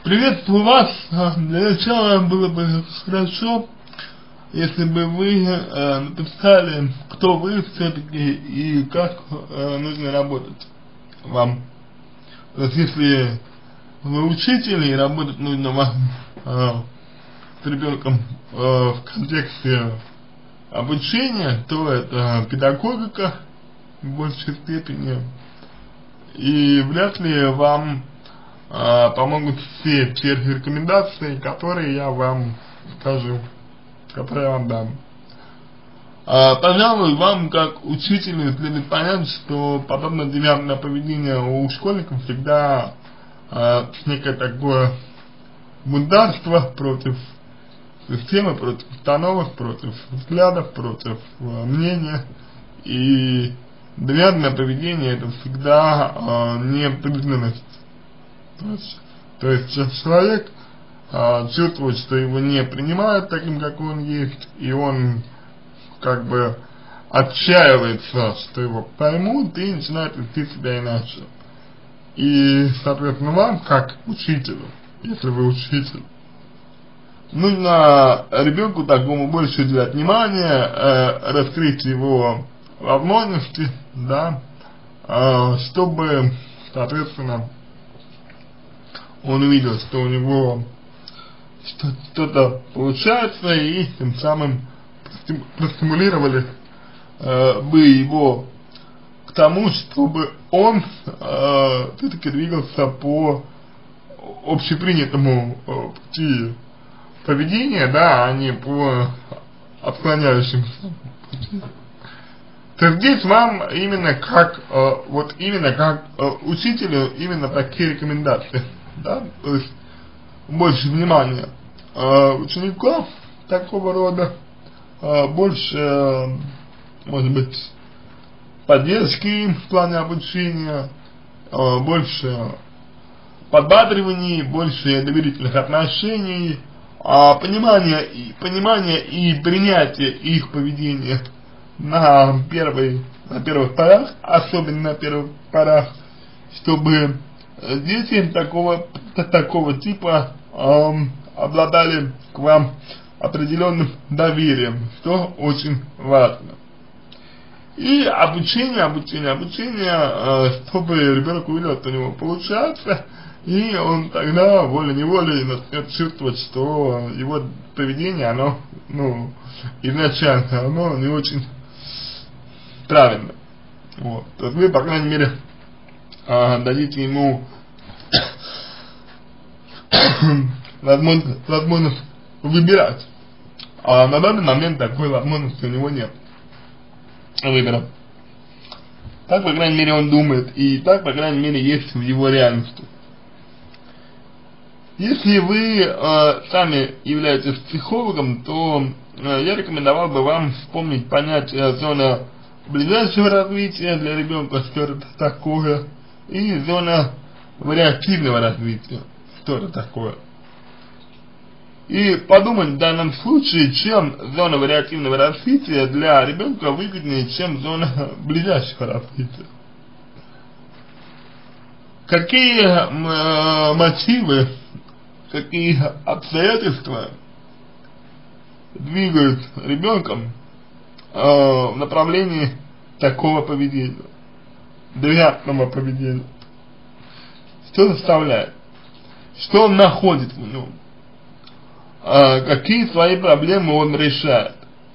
Приветствую вас. Для начала было бы хорошо, если бы вы написали, кто вы все-таки и как нужно работать вам. То есть, если вы учитель и работать нужно вам с ребенком в контексте обучения, то это педагогика в большей степени. И вряд ли вам помогут все те рекомендации, которые я вам скажу, которые я вам дам. Пожалуй, вам как учителю следует понять, что подобное девиантное поведение у школьников всегда некое такое бунтарство против системы, против установок, против взглядов, против мнения. И девиантное поведение это всегда непризнанность. То есть человек чувствует, что его не принимают таким, как он есть, и он как бы отчаивается, что его поймут, и начинает вести себя иначе. И, соответственно, вам, как учителю, если вы учитель, нужно ребенку такому больше уделять внимание, раскрыть его возможности, да, чтобы, соответственно, он увидел, что у него что-то получается, и тем самым простимулировали бы его к тому, чтобы он все-таки двигался по общепринятому пути поведения, да, а не по отклоняющимся пути. То здесь вам именно как учителю именно такие рекомендации. Да, то есть больше внимания учеников такого рода, больше, может быть, поддержки в плане обучения, больше подбадриваний, больше доверительных отношений, понимания и принятия их поведения на первых порах, особенно на первых порах, чтобы дети такого типа обладали к вам определенным доверием, что очень важно. И обучение, чтобы ребенок увидел, что у него получается, и он тогда волей-неволей начнет чувствовать, что его поведение, оно, изначально, оно не очень правильно. Вот. То есть вы, по крайней мере, дадите ему возможность выбирать. А на данный момент такой возможности у него нет выбора. Так, по крайней мере, он думает, и так, по крайней мере, есть в его реальности. Если вы сами являетесь психологом, то я рекомендовал бы вам вспомнить понятие зона ближайшего развития для ребенка, что это такое, и зона вариативного развития, что это такое. И подумать в данном случае, чем зона вариативного развития для ребенка выгоднее, чем зона ближайшего развития. Какие мотивы, какие обстоятельства двигают ребенком в направлении такого поведения, девиантного поведения? Что заставляет? Что он находит в нем? Какие свои проблемы он решает?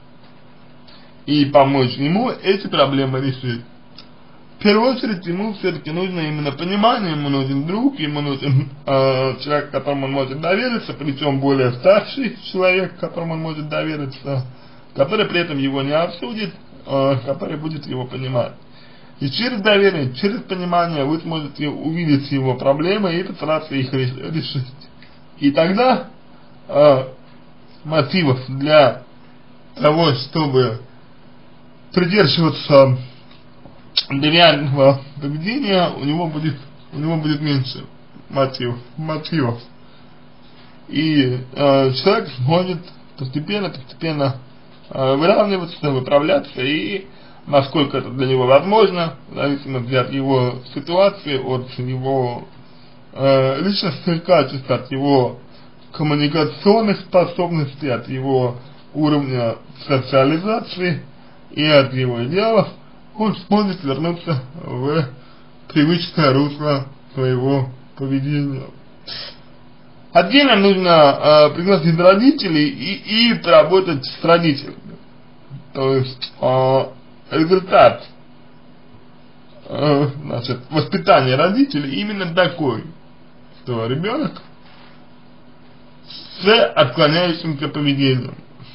И помочь ему эти проблемы решить. В первую очередь ему все-таки нужно именно понимание, ему нужен друг, ему нужен человек, которому он может довериться, причем более старший человек, которому он может довериться, который при этом его не осудит, который будет его понимать. И через доверие, через понимание вы сможете увидеть его проблемы и постараться их решить. И тогда мотивов для того, чтобы придерживаться девиантного поведения, у него будет меньше мотивов. И человек сможет постепенно выравниваться, выправляться, и насколько это для него возможно, в зависимости от его ситуации, от его личностных качеств, от его коммуникационных способностей, от его уровня социализации и от его идеалов, он сможет вернуться в привычное русло своего поведения. Отдельно нужно пригласить родителей и поработать с родителями. То есть результат воспитания родителей именно такой, что ребенок с отклоняющимся поведением.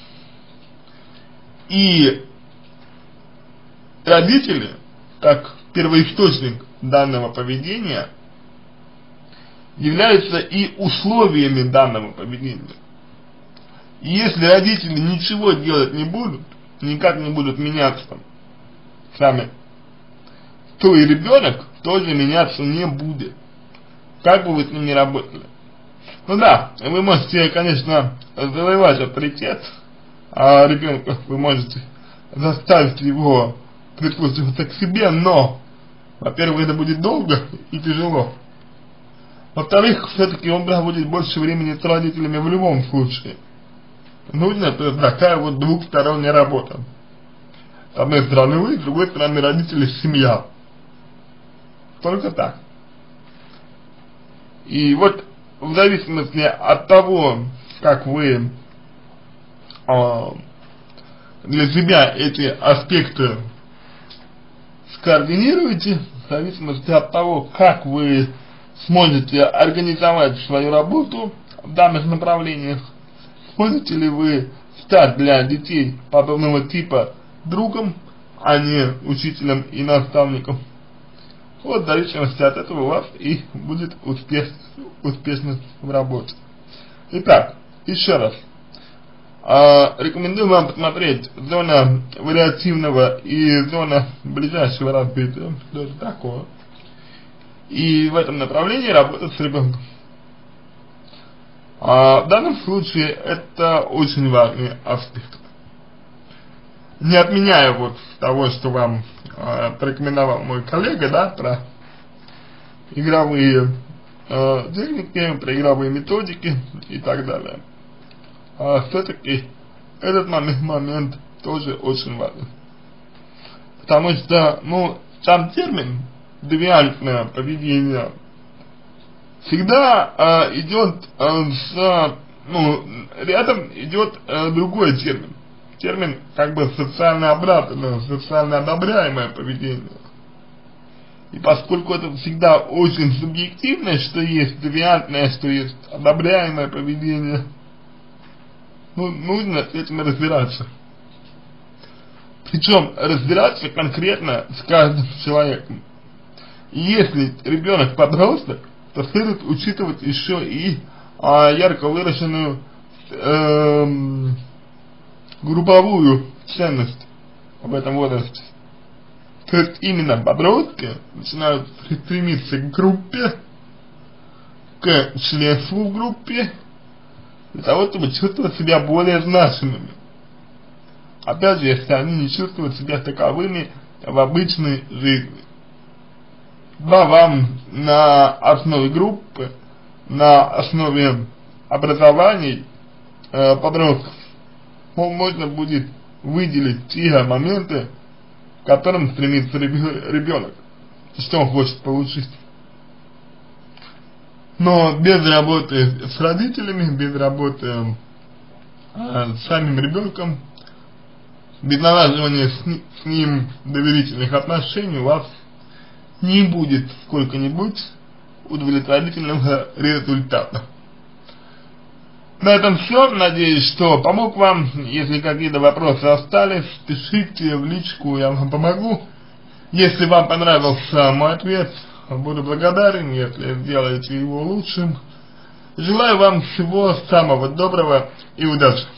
И родители, как первоисточник данного поведения, являются и условиями данного поведения. И если родители ничего делать не будут, никак не будут меняться сами, то и ребенок тоже меняться не будет, как бы вы с ним ни работали. Ну да, вы можете, конечно, завоевать авторитет ребенка, вы можете заставить его прислушиваться к себе, но, во-первых, это будет долго и тяжело. Во-вторых, все-таки он проводит больше времени с родителями в любом случае. Нужна такая вот двухсторонняя работа. С одной стороны вы, с другой стороны родители, семья. Только так. И вот в зависимости от того, как вы для себя эти аспекты скоординируете, в зависимости от того, как вы сможете организовать свою работу в данных направлениях, сможете ли вы стать для детей подобного типа другом, а не учителем и наставником. Вот в зависимости от этого у вас и будет успешность в работе. Итак, еще раз. Рекомендую вам посмотреть зона вариативного и зона ближайшего развития, что это такое. И в этом направлении работать с ребенком. В данном случае это очень важный аспект. Не отменяя вот того, что вам порекомендовал мой коллега, да, про игровые техники, про игровые методики и так далее. Все-таки этот момент тоже очень важен. Потому что, ну, сам термин девиантное поведение всегда идет рядом идет другой термин. Термин как бы социально обратное, социально одобряемое поведение. И поскольку это всегда очень субъективно, что есть девиантное, что есть одобряемое поведение, ну, нужно с этим разбираться. Причем разбираться конкретно с каждым человеком. И если ребенок подросток, то следует учитывать еще и ярко выраженную групповую ценность в этом возрасте. То есть именно подростки начинают стремиться к группе, к членству в группе, для того, чтобы чувствовать себя более значимыми. Опять же, если они не чувствуют себя таковыми в обычной жизни. Да, вам на основе группы, на основе образований подростков можно будет выделить те моменты, к которым стремится ребенок, что он хочет получить. Но без работы с родителями, без работы с самим ребенком, без налаживания с ним доверительных отношений у вас не будет сколько-нибудь удовлетворительного результата. На этом все. Надеюсь, что помог вам. Если какие-то вопросы остались, пишите в личку, я вам помогу. Если вам понравился мой ответ, буду благодарен, если сделаете его лучшим. Желаю вам всего самого доброго и удачи.